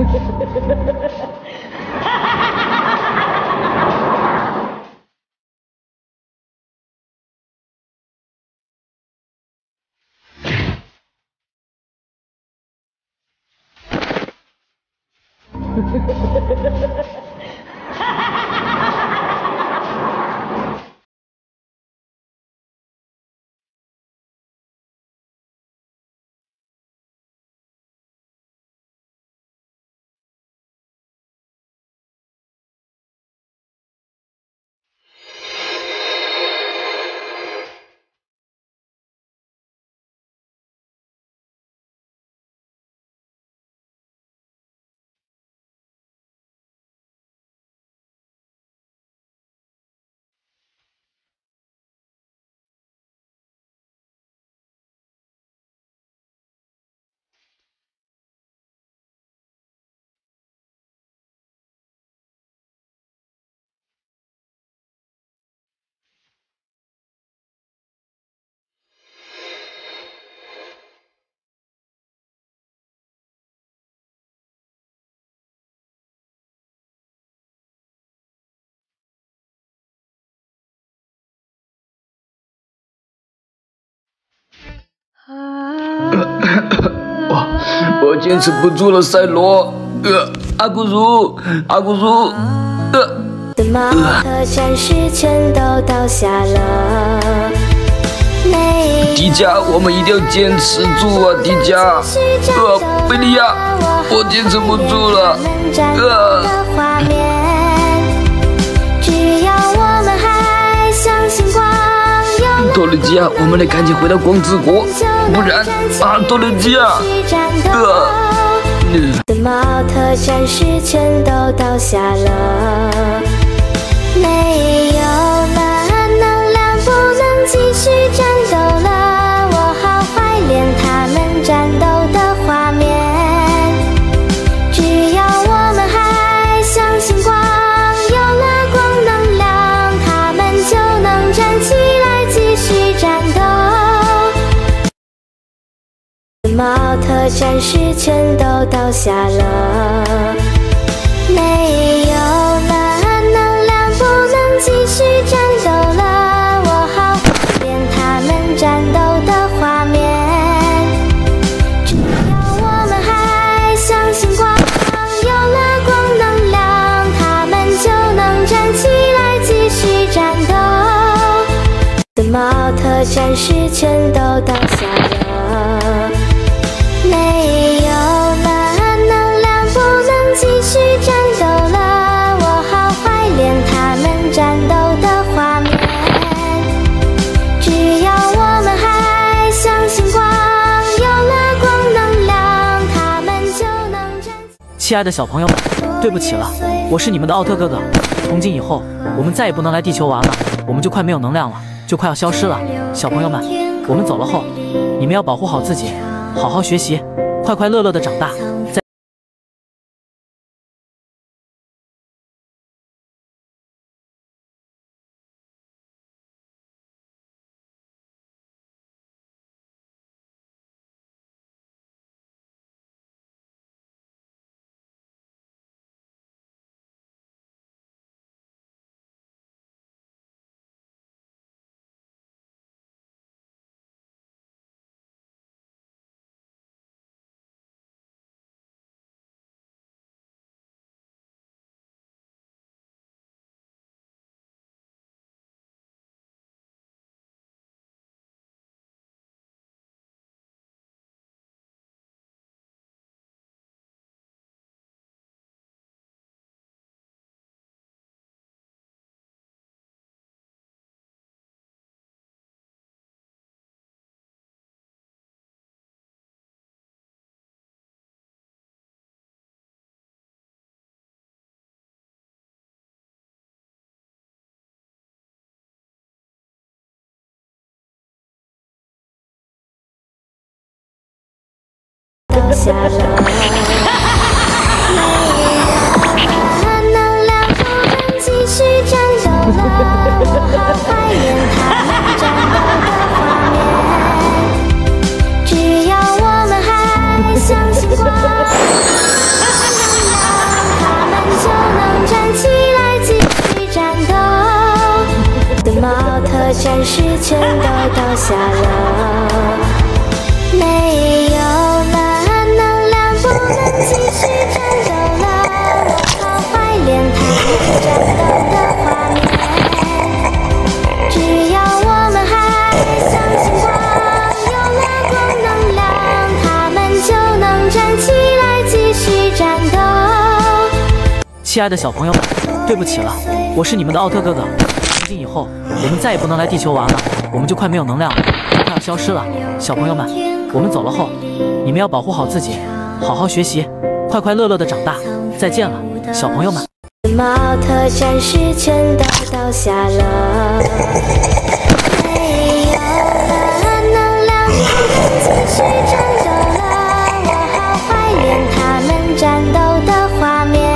我坚持不住了，赛罗。阿古茹，阿古茹。 毛和战士全都倒下了。 迪迦，我们一定要坚持住啊，迪迦。贝利亚，我坚持不住了。 只要我们还相信光。 多伦基亚，我们得赶紧回到光之国，不然啊，多伦基亚。 毛特战士全都倒下了，没有了能量，不能继续战斗了。我好怀念他们战斗的画面。只要我们还相信光，有了光能量，他们就能站起来继续战斗。毛特战士全都倒下了，没有了能量，不能继续战斗了。我好怀念他们战斗的画面。只要我们还相信光，有了光能量，他们就能站起来继续战斗。毛特战士全都倒下了，没有了能量，不能继续战斗了。我好怀念他们战斗的画面。只要我们还相信光，有了光能量，他们就能站。 亲爱的小朋友们，对不起了，我是你们的奥特哥哥。从今以后，我们再也不能来地球玩了，我们就快没有能量了，就快要消失了。小朋友们，我们走了后，你们要保护好自己，好好学习，快快乐乐的长大。 倒下了，没有了能量，不能继续战斗了。我好怀念他们战斗的画面。只要我们还相信光，能战士全都倒下了，没有了能量，不能继续战斗了。我好怀念他们战斗的画面。只要我们还相信光，有了光能量，他们就能站起来继续战斗。 亲爱的小朋友们，对不起了，我是你们的奥特哥哥。从今以后，我们再也不能来地球玩了，我们就快没有能量了，就快要消失了。小朋友们，我们走了后，你们要保护好自己，好好学习，快快乐乐的长大。再见了，小朋友们。 奥特战士全都倒下了，没有了能量，不能继续战斗了。我好怀念他们战斗的画面。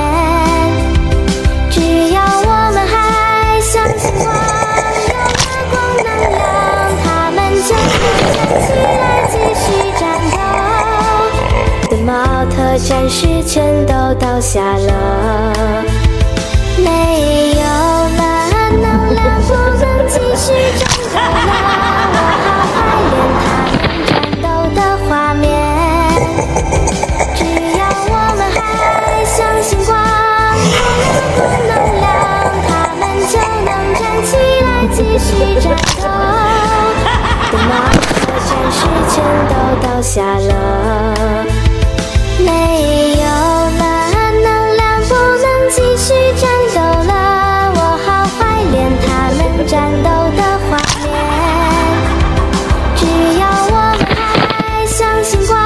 只要我们还相信光，有了光能量，他们就能站起来继续战斗。奥特战士全都倒下了，没有了能量，不能继续战斗了。我好怀念他们战斗的画面。只要我们还相信光，有了光能量，他们就能站起来继续战斗。奥特战士全都倒下了，没有了能量，不能继续战斗了。我好怀念他们战斗的画面。只要我们还相信光，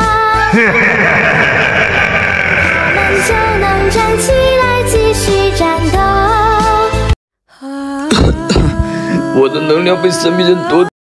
他们就能站起来继续战斗。 我的能量被神秘人夺